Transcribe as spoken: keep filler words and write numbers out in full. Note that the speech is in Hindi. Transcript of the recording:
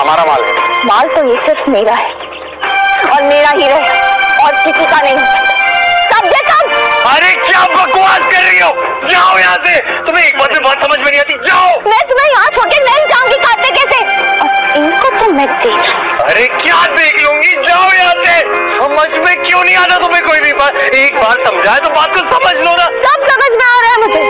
हमारा माल है। माल तो ये सिर्फ मेरा है और मेरा ही रहे और किसी का नहीं हो सकता। समझे तुम? अरे क्या बकवास कर रही हो? जाओ यहाँ से। तुम्हें एक बात में बात समझ में नहीं आती। जाओ। मैं तुम्हें यहाँ छोड़ के नहीं जाऊंगी। काटे कैसे? और इनको तो मैं देख। अरे क्या देख लूंगी? जाओ यहाँ से। समझ में क्यों नहीं आता तुम्हें कोई भी बात? एक बार समझाए तो बात को समझ लो ना। सब समझ में आ रहा है मुझे।